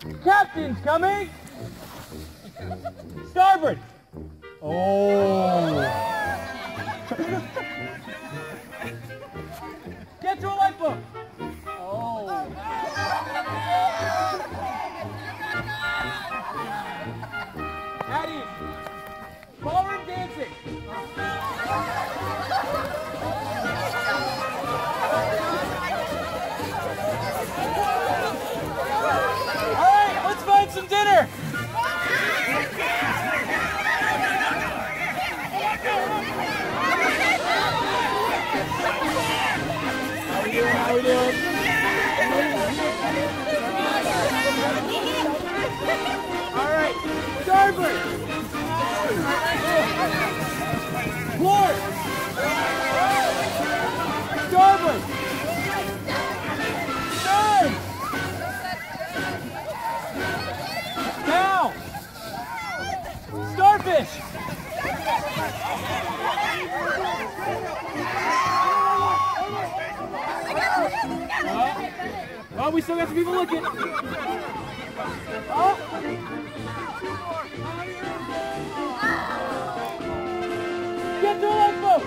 Captain's coming! Starboard! Oh! Get to a lifeboat! Oh! Addie! Ballroom dancing! Alright, let's find some dinner! How we doing? Alright, starboard! Port! Starboard! Stern! Now! Starfish! Oh, we still got some people looking. Oh. Get to a lifeboat.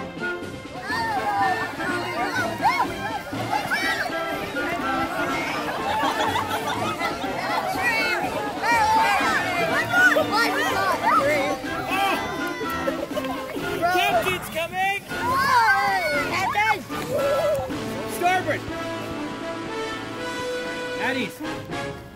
Captain's coming. Starboard. Addie's.